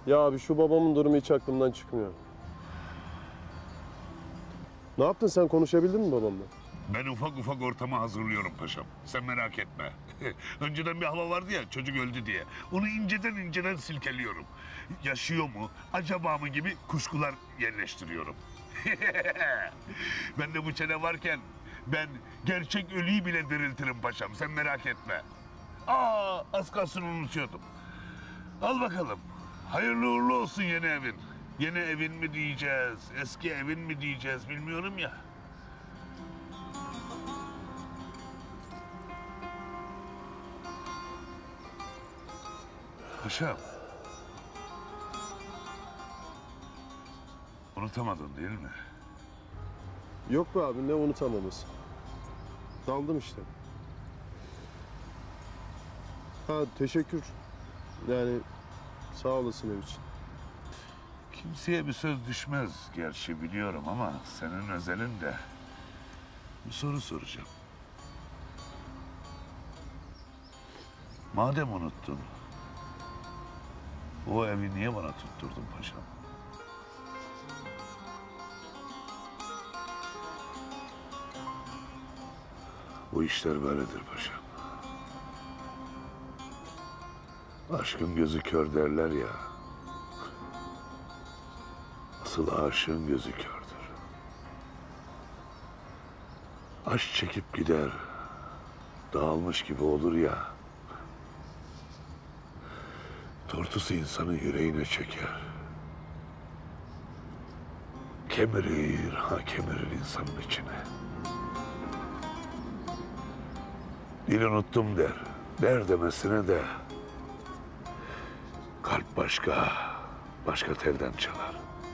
Ya abi şu babamın durumu hiç aklımdan çıkmıyor. Ne yaptın sen, konuşabildin mi babamla? Ben ufak ufak ortamı hazırlıyorum paşam. Sen merak etme. Önceden bir hava vardı ya, çocuk öldü diye. Onu inceden silkeliyorum. Yaşıyor mu, acaba mı gibi kuşkular yerleştiriyorum. Ben de bu çene varken ben gerçek ölüyü bile diriltirim paşam. Sen merak etme. Az kalsın unutuyordum. Al bakalım. Hayırlı uğurlu olsun yeni evin. Yeni evin mi diyeceğiz, eski evin mi diyeceğiz bilmiyorum ya. Paşam. Unutamadın değil mi? Yok be abi, ne unutamaması. Daldım işte. Ha, teşekkür. Yani sağ olasın ev için. Kimseye bir söz düşmez gerçi biliyorum ama senin özelinde bir soru soracağım. Madem unuttun, o evi niye bana tutturdun paşam? Bu işler böyledir paşam. Aşkın gözü kör derler ya. Asıl aşığın gözü kördür. Aşk çekip gider, dağılmış gibi olur ya. Tortusu insanın yüreğine çeker. Kemirir, kemirir insanın içine. Dil unuttum der, der demesine de kalp başka telden çalar.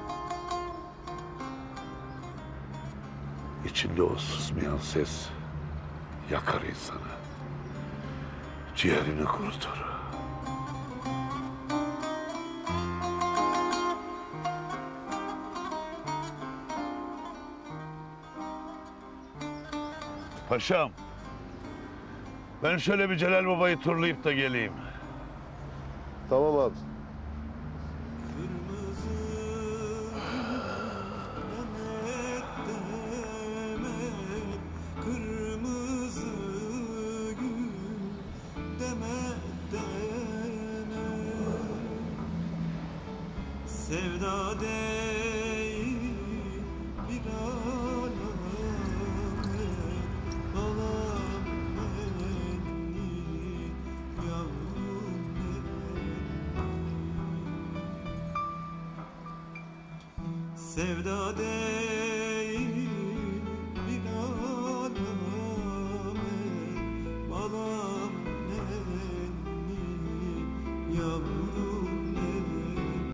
İçinde o susmayan ses yakar insanı, ciğerini kurutur. Paşam, ben şöyle bir Celal Baba'yı turlayıp da geleyim. Tamam abi. Sevda değil bir alamet, alam beni yavrum beni. Sevda değil bir alamet, alam beni yavrum.